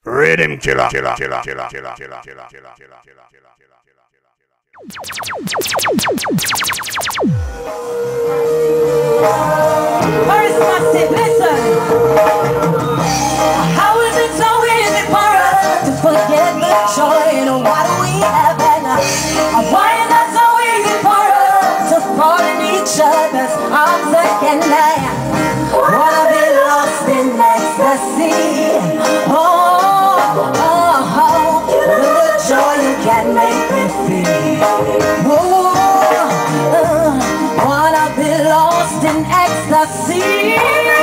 Rhythm killer. First massive, listen. How is it so easy for us to forget the joy in what we have? And why is it so easy for us to fall in each other's arms again? Wanna be lost in ecstasy. The joy you can make me feel. Wanna be lost in ecstasy.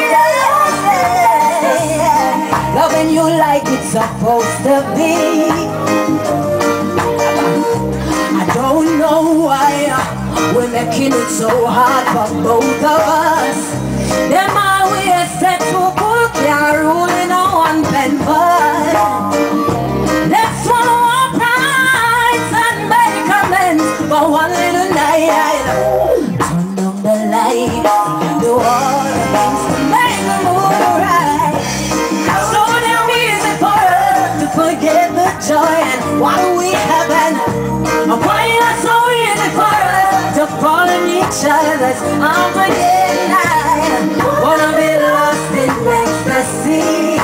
Loving you like it's supposed to be. I don't know why we're making it so hard for both of us. Them always said to book, yeah, ruling on one pen, but let's swallow our prides and make amends for one little night. Turn down the light, do all the things to make the mood right. So damn easy for us to forget the joy and what we have, and why it's so easy for us to fall in each other's arms again. I wanna be lost in ecstasy.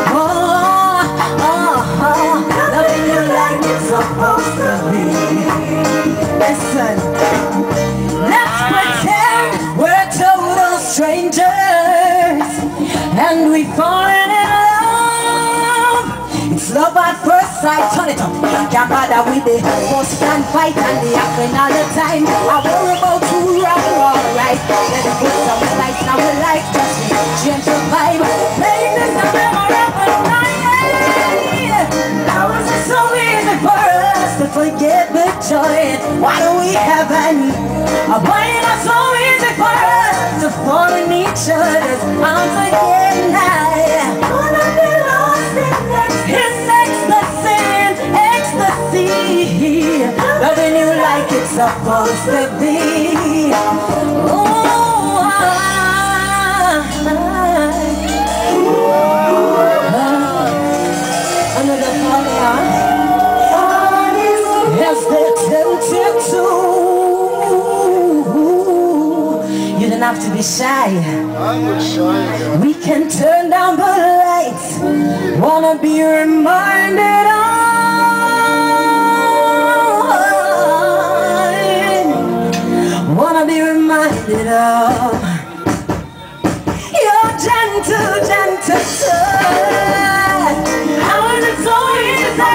Loving you like it's supposed to be. Listen, let's pretend we're total strangers and we fallen in love. It's love at first sight. Turn it up. Can't bother with the fuss and fight and the happen all the time. I worry about who wrong or all right. Let it put some spice in our life, just change the vibe. Playing this a memorable night. How is it so easy for us to forget the joy and what do we have and why is it so easy for us to fall in each other's arms again? I wanna be lost in ecstasy, loving you like it's supposed to be. Another party on. Yes, they're tempted to. You don't have to be shy. We can turn down the lights. Wanna be reminded of. Wanna be reminded of your gentle touch. How is it so easy?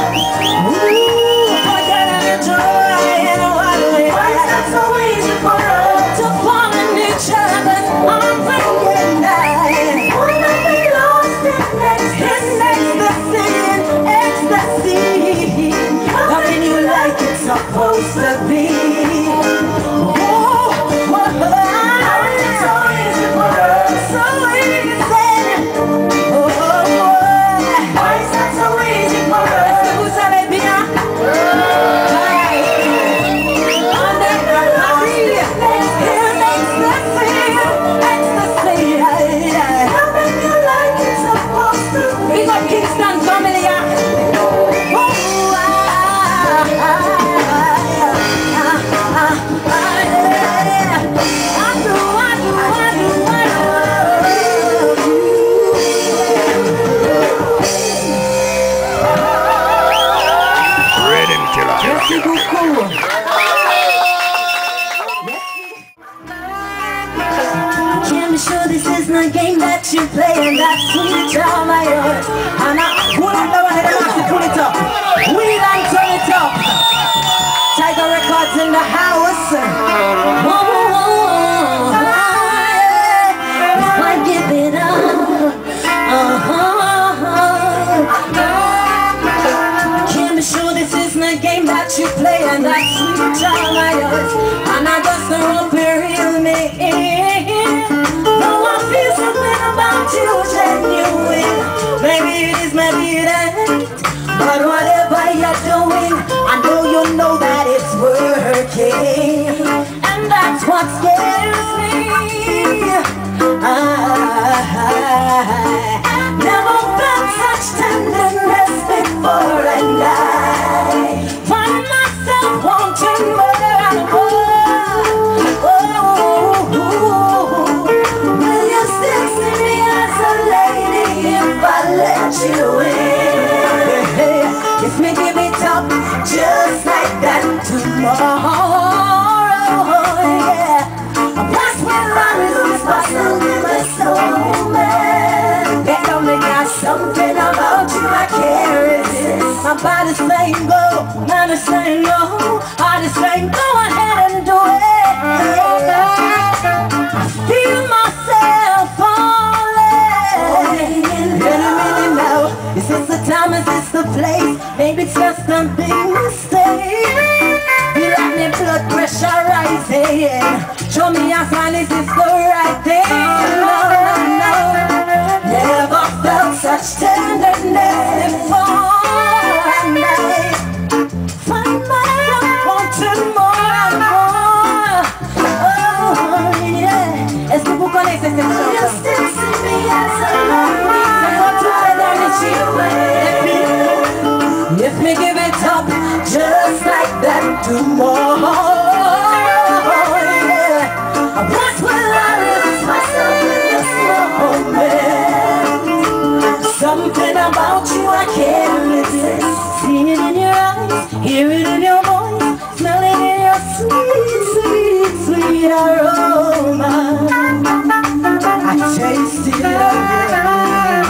Forget the joy and what we have. Why is it so easy for us to fall in each other's arms again? Wanna be lost in ecstasy, loving you like it's supposed to be. The game that you play and that sweet charm of yours. And I pull up the one head and have to pull it up. Wheel and turn it up. Tiger Records in the house. If I give it up, can't be sure this isn't a game that you play and that sweet charm of yours. And I just don't feel me. About you genuine, maybe it is, maybe it ain't. But whatever you're doing, I know you know that it's working, and that's what scares me. I never felt such tenderness. let you in. If me give it up just like that tomorrow, yeah. That's when I lose myself in my soul, man. They only got something about you I can't resist. My body's saying go, mind is saying no, heart is saying go ahead and do it. I feel myself falling. Minute now, is this the time, is this the place? Maybe it's just a big mistake. Feel like my blood pressure rising. Show me a sign, is this the right thing? No, no, no. Never felt such tenderness before. And I find myself wanting more and more. Oh, yeah. Est-ce que vous connaissez cette chanson? You still see me as a lonely. If me give it up just like that tomorrow, yeah. That's when I lose myself in this moment. Something about you I can't resist. See it in your eyes, hear it in your voice, smell it in your sweet, sweet, sweet aroma. I taste it again.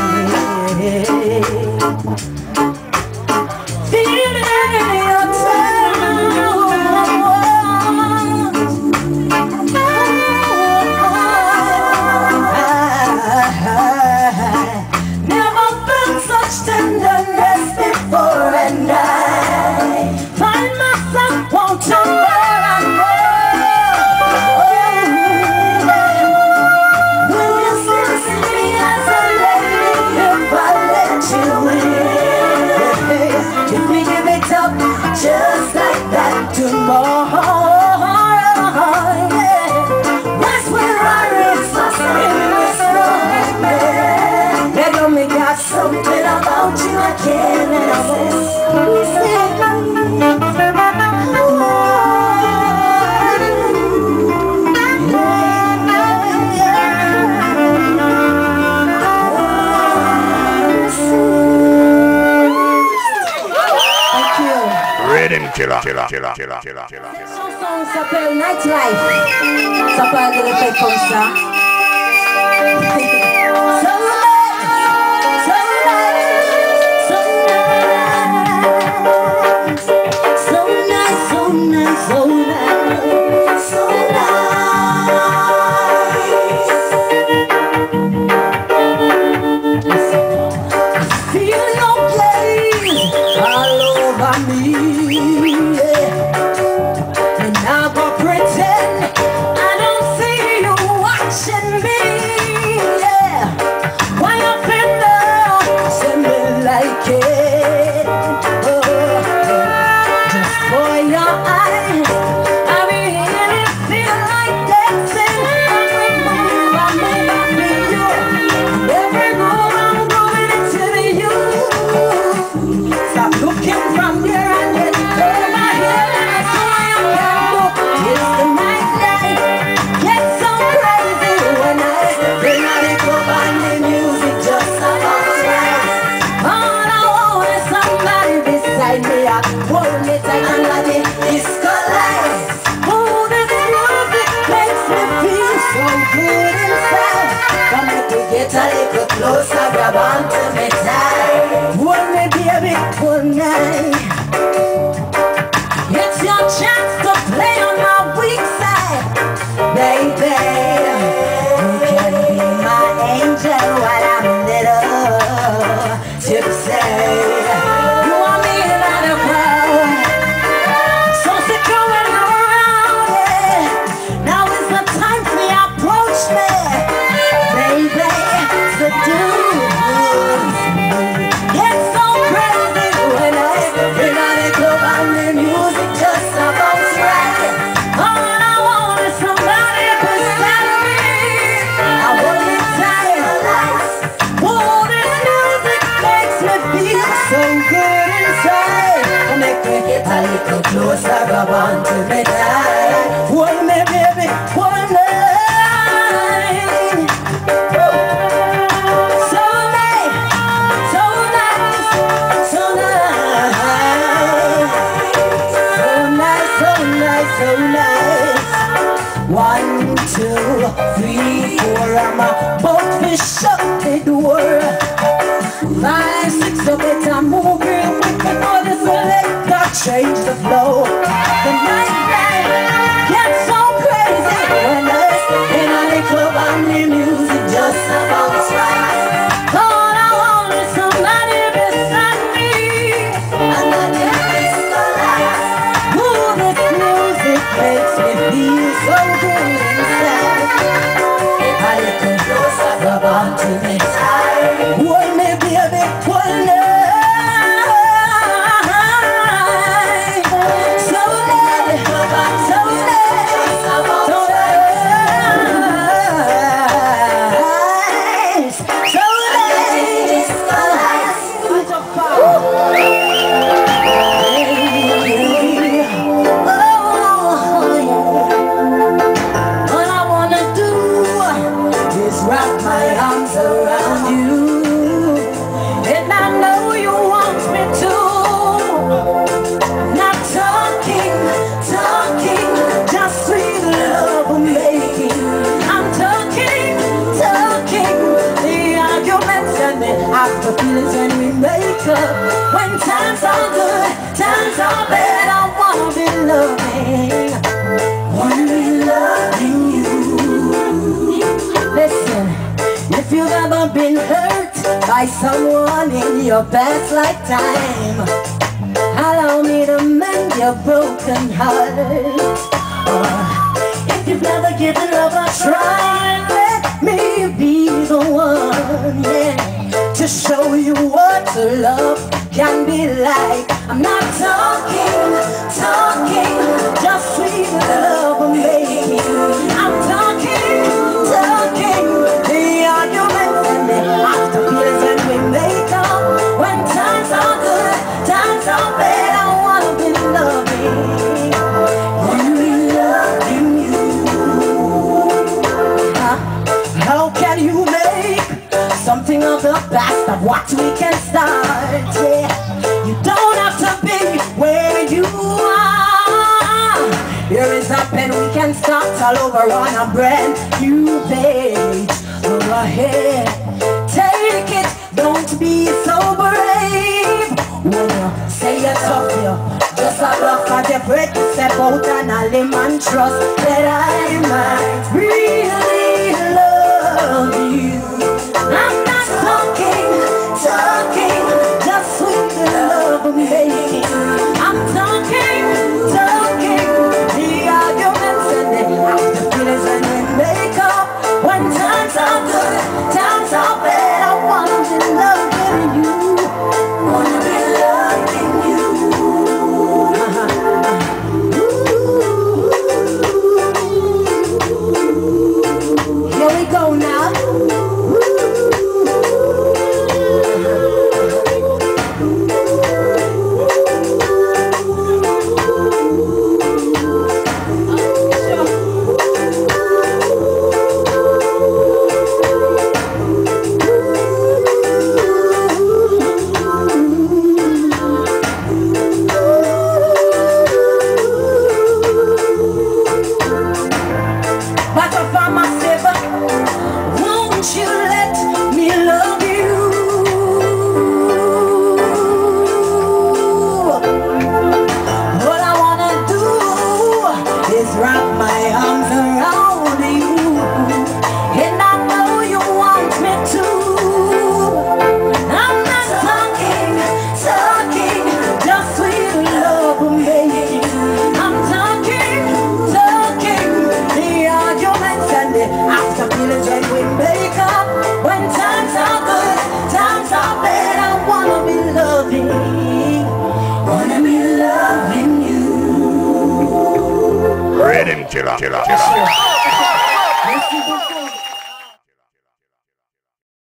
Just like that tomorrow, yeah. That's when I reach myself in this moment. They don't make got something about you I can't resist. Killer. Chanson s'appelle Nightlife. Ça parle de l'effet comme ça. Closer, grab onto me tight. Hold me, baby, hold me. It's your chance to play on my weak side, baby. You can be my angel while I'm a little tipsy. You want me in the crowd, so secure when you're around, yeah. Now is the time for you approach me, baby. Get so crazy when I in the club and the music just about right. All I want is somebody beside me. I want it tight. Oh, this music makes me feel so good inside. Make me get a little closer, grab onto me tight. Hold me, baby, hold me. So change the flow. The night gets so crazy when there's in a club and the music just about right. All I want is somebody beside me, and then it's the light. Ooh, this music makes me feel so good inside. A little closer, rub onto me tight. Hold me, baby, hold me. After feelings when we make up, when times are good, times are bad, I wanna be loving you. Listen, if you've ever been hurt by someone in your past lifetime, allow me to mend your broken heart. Or if you've never given love a try, let me be the one, yeah, to show you what love can be like. I'm not talking, just sweet love making. I'm talking, the arguments and the after feelings when we make up. When times are good, times are bad, I wanna be loving. Wanna be loving you. How can you make something of the past of what we can start? Yeah. You don't have to be where you are. Here is a pen, we can start all over on a brand new page. Go ahead, take it, don't be so brave. When you say you're tough, you just a rough at your breath. Step out and I'll live and trust that I might really love you. I'm not talking, just sweet love making. I'm talking, the arguments and the after feelings and we make up. When times are good, times are bad, I wanna be loving you. Wanna be loving you. Here we go now. Killer.